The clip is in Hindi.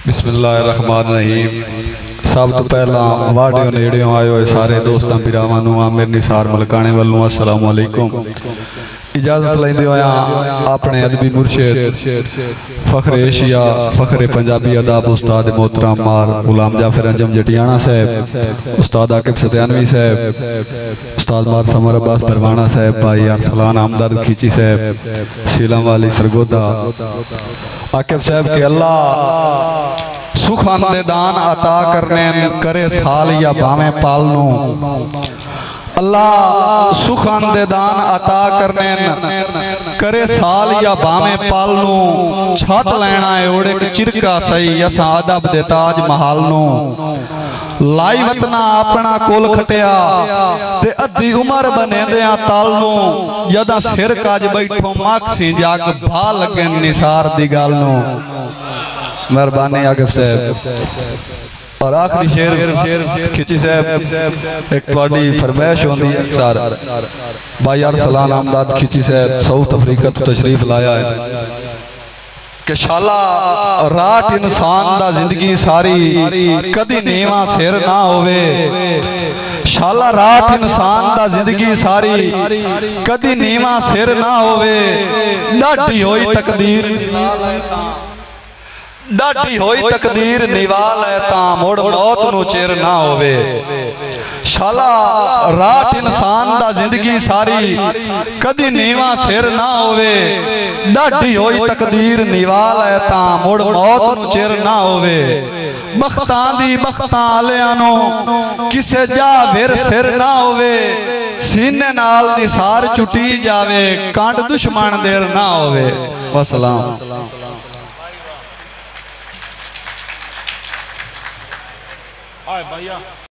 बिस्मिल्लाहिर्रहमानिर्रहीम। सब तो पहला वाडियो नेड़ियों आए हुए सारे दोस्तों बिरावां आमिर निसार मलकाने वालों अस्सलाम वालेकुम। इजाजत लेंदे होया अपने अदबी मुर्शिद फखरे एशिया फखरे पंजाबी अदाब उस्ताद मोहतरम मार गुलाम जाफर अंजम जटियाना साहब, उस्ताद आकिब सत्यानवी साहब, उस्ताद मार समर अब्बास बरवाना साहब, भाई अरसलान हमदर्द खींची साहब, सीलम वाली सरगोदा आकिब साहब के अल्लाह सुख दान अता करने करे साल या बामे पालनू। अल्लाह सुख दान अता करने करे साल या बामे पालनू। छत लेना है ओड़े के चिरका सही असा अदब दे ताज महाल नू। लाई वतना अपना कोल खटिया ते अद्धी उमर बने दिया ताल नू। जदा सिर काज बैठो माखसी जाग भा लगे निसार दी गल नू। मेहरबानी आकिब साहब। और आखिरी शेर खिची साहब एक थोड़ी फरमाइश होती है अक्सर भाई अरसलान हमदर्द खिची साहब साउथ अफ्रीका तो तशरीफ लाया है कि शाला रात इंसान दा जिंदगी सारी कदी नीवा सिर ना होवे। शाला रात इंसान दा जिंदगी सारी कदी नीवा सिर ना होवे। डाढ़ी होई तकदीर डाढ़ी होई तकदीर निवाल है ता मुड़ मौत नू चिर ना होवे। शाला रात इंसान दा जिंदगी सारी कदी नीवा सिर ना होवे। डाढ़ी होई तकदीर निवाल है ता मुड़ मौत नू चिर ना होवे। बख्तां दी बख्तां आलियां नू किसे जा फिर सिर ना होवे। सीने नाल निसार चुटी जावे कांड दुश्मन देर ना होवे। वसलाम। भैया